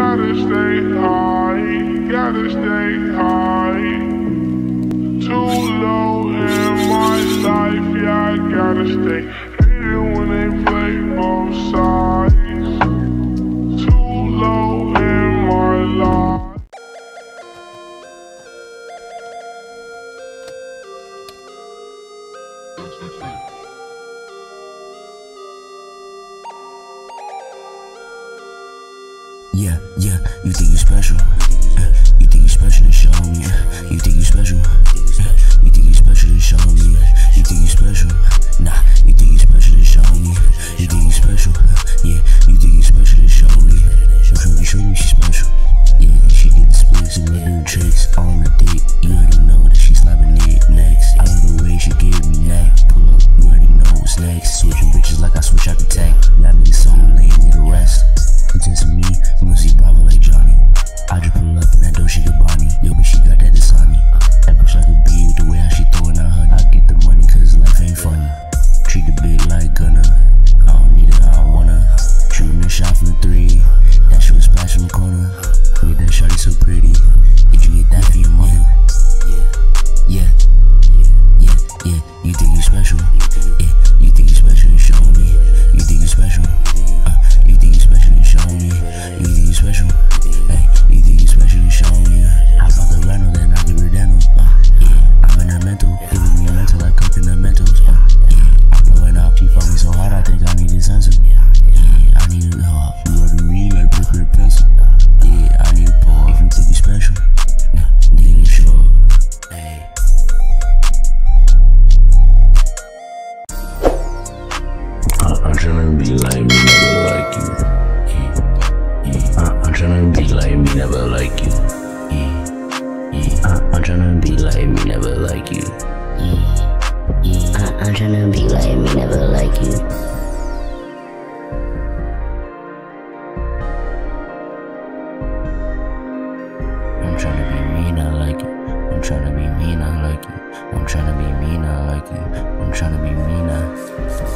gotta stay high, gotta stay high. Too low in my life, yeah, I gotta stay. Hating when they play both sides. Too low in my life. Yeah, you think you're special. You think you're special, then show me. You think you're special. You think you're special, then show me. You think you're special. Nah, you think you're special, then show me. You think you're special. Yeah, you think you're special, then show me. Show me she's special. Yeah, she did the splits and little tricks on the date. You already know that she's slapping it next. I love the way she gave me neck. Pull up, you already know what's next. Switching bitches like I switch out the tech. Y'all niggas so lame, need the rest. Pretend to me, you must see Bravo like Johnny. I just pull up in that Dolce Gabbani. Yo, but she got that Dasani. That bitch like a bee with the way how she throwing out honey. I get the money cause life ain't funny. Treat the bit like Gunna. I don't need it, I don't wanna. Shooting a shot from the 3. That shit was splash in the corner. Made that shawty so pretty. Did you get that for your mother? Yeah. You think you special? Yeah, you think you special and show me. You think you special? You think you special and show me. You think you special? Hey, you think you special and show me. I bought the rental, then I give her dental. Yeah, I'm in her mental, giving me a mental like cooking the mentals. Yeah, I'm blowing up. She fucked me so hard, I think I need a sensor. Yeah, I need a you love me like paper and pencil. Yeah, I need a pull. If you think you special, nah, nigga, you sure. Hey. I'm tryna be like me, never like you. I'm tryna be like me, never like you. I'm tryna be like me, never like you. I'm tryna be like me, never like you. I'm tryna be me, not like you. I'm tryna be me, not like you. I'm tryna be me, not like you. I'm tryna be me, not.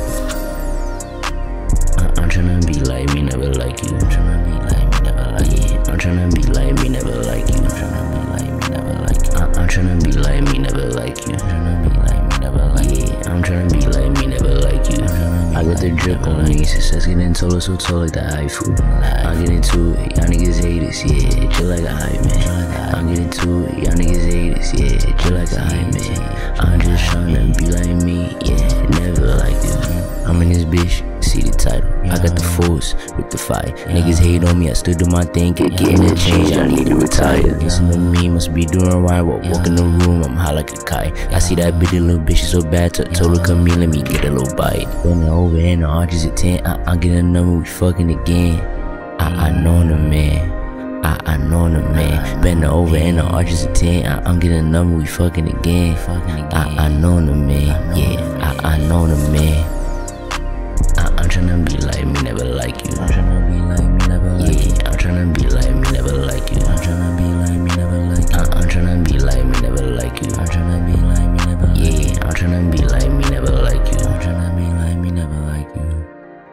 I'm tryna be like me, never like you. I'm tryna be like me, never like you. I'm tryna be like me, never like you. I'm tryna be like me, never like you. I'm tryna be like me, never like you. I'm tryna be like me, never like you. I'm tryna be like me, never like you. I got the drip on me, success getting taller, so tall like the iPhone. I get into it, y'all niggas hate us, yeah, chill like a hype man. I get into it, y'all niggas hate us, yeah, chill like a hype man. I'm just tryna be like me, yeah, never like you. I'm in this bitch. See the title, I got the force with the fight. Niggas hate on me, I still do my thing. Kept getting the change, I need to retire. Listen to me, must be doing right. Walk in the room, I'm high like a kite. I see that bitty little bitch, she so bad. Told her come here, let me get a little bite. Bending over in the arches at 10. I get a number, we fucking again. I know the man. I know the man. Bending over in the arches at 10. I'm getting a number, we fucking again. I know the man. Yeah, I know the man. I'm tryna be like me, never like you. I'm tryna be like me, never like you. I'm tryna be like me, never like you. I'm tryna be like me, never like you. I'm tryna be like me, never like you. I'm tryna be like me, never like you. Yeah, I'm tryna be like me, never like you. I'm tryna be like me, never like you.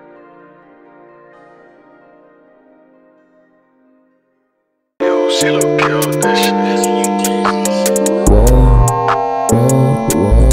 Yo, she look cute, that shit. Whoa.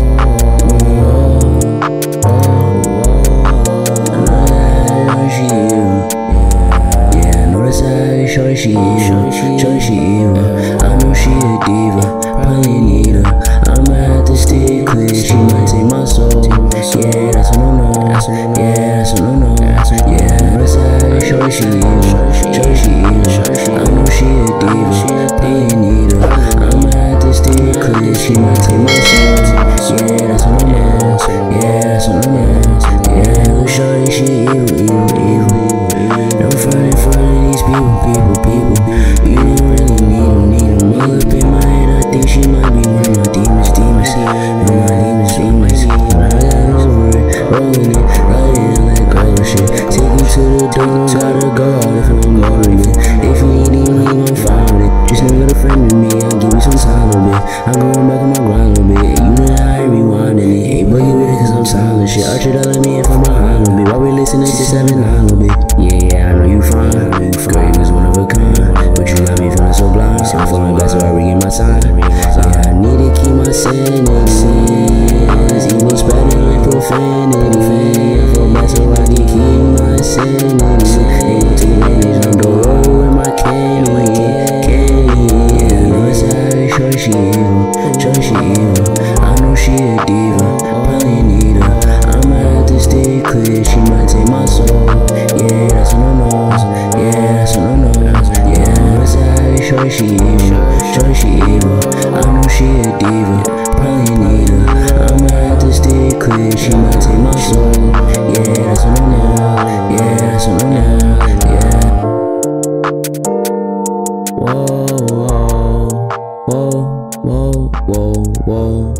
Shorty she evil, I know she a diva, probably need her. I'ma have to stay clear, she might take my soul. Yeah, that's a no-no, yeah, that's a no-no. Yeah, I know that shorty she evil, I know she a diva, probably need her. I'ma have to stay clear, she might take my soul. Yeah, that's a no-no, yeah, that's a no-no. Yeah, shorty she evil. I'm frontin' in front of these people. You don't really need them. All up in my head, I think she might be one of my demons. One of my demons. But I got over it, rolling it, riding it like all the shit. Take you to the door, gotta go out if I'm going it. If you need me, I'm fine with it. Just never got a friend with me, I'll give you some time a bit. I'm going back on my grind a little bit. You know how I rewinding it. Hey, buggy with it cause I'm silent shit. Archer don't let me in from behind a bit. While we listening to 7 a little bit. Yeah, I know you fine. Girl, you was one of a kind. sentence. Evil spreading like profanity. I feel bad so I can keep my sanity. Ain't no teenagers on the road with my candy. Yeah, I know it's alright, sure she evil. I know she a diva, probably need her. I'ma have to stay clear, she might take my soul. Yeah, that's on the nose. Yeah, I know it's alright, sure she evil. I know she a diva, probably need her. I'ma have to stay clear, she might take my soul. Yeah, that's on the nose. Yeah. Whoa.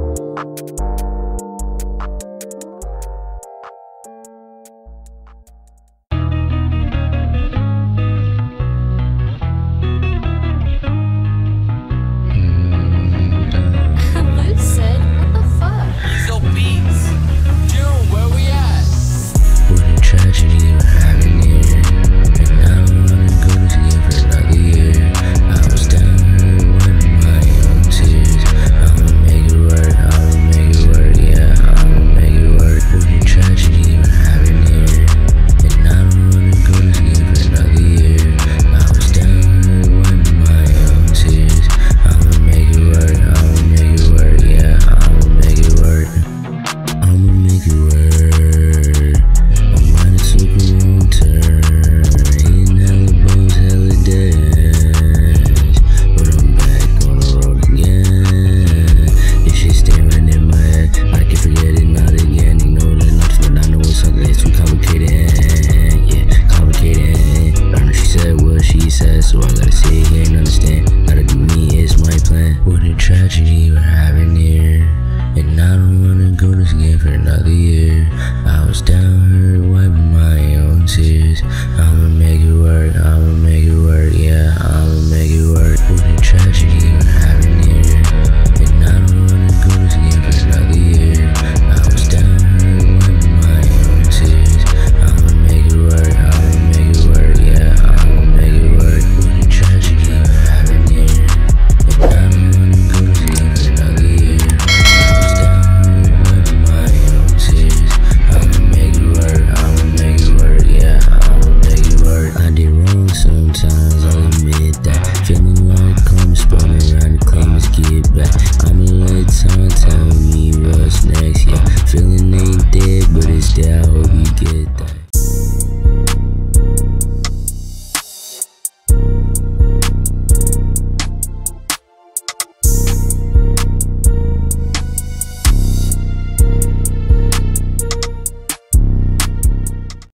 Lucid? What the fuck? So beats. June, where we at? What a tragedy we're having here. And I don't wanna go to sleep for another year. I was down with my own tears. I'ma make it work, yeah, I'ma make it work. What a tragedy we're having here. And I don't wanna go to sleep for another year. I was down with my own tears. I'ma make it work, yeah, I'ma make it work. My mind is super wrong turn. Hitting hella bones, hella dash. But I'm back on the road again. This shit staring in my head. I can forget it not again. Ignore the nuts, but I know it's something that's too complicated. Yeah, complicated. I know she said what she said, so I gotta sit here and understand. Gotta do me, it's my plan. What a tragedy we're